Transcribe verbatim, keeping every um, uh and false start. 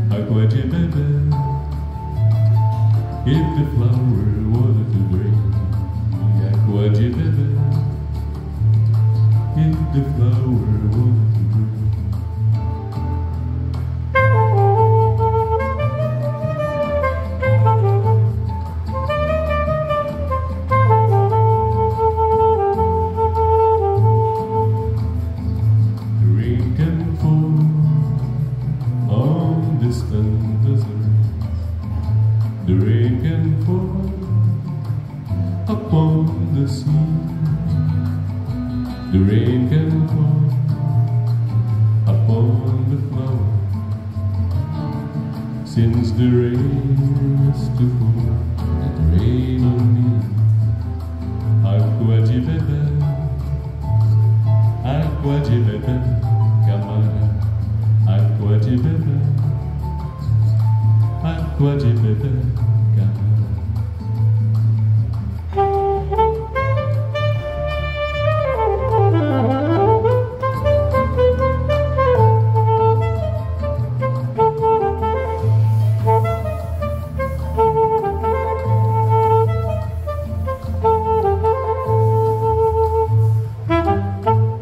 Áqua de beber. If the flower was to bring áqua de beber. If the flower was to bring. Distant deserts, the rain can fall upon the sea. The rain can fall upon the flower. Since the rain is to fall, let rain on me. Áqua de beber, áqua de beber, camarada, áqua de beber. Áqua de beber.